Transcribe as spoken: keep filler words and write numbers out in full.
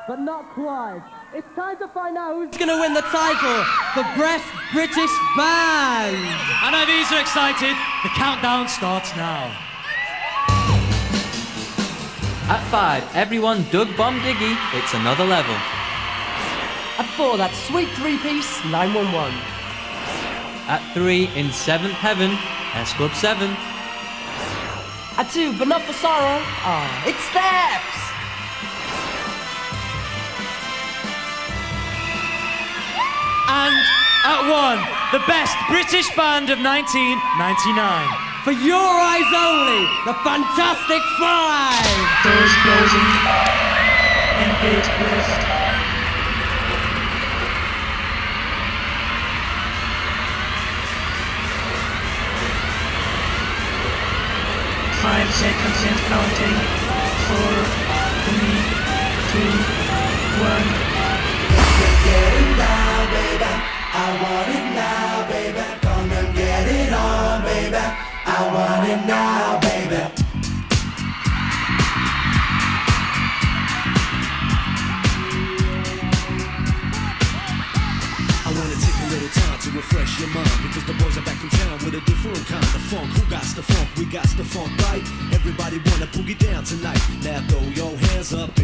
but not quite. It's time to find out who's gonna win the title, the Best British Band. I know these are excited. The countdown starts now. At five, everyone Doug Bomb Diggy, It's Another Level. At four, that sweet three-piece, nine one one. At three, in seventh heaven, S Club seven. At two, but not for sorrow, ah, it's Steps. And at one, the best British band of nineteen ninety-nine. For your eyes only, the Fantastic Five. Doors closing. And eight left. Five seconds and counting. Four, three, two, one. Get it now, baby. I want it now, baby. Come and get it on, baby. I want it now, baby. I wanna take a little time to refresh your mind, because the boys are back in town with a different kind of funk. Who got the funk? We got the funk, right? Everybody wanna boogie down tonight. Now throw your hands up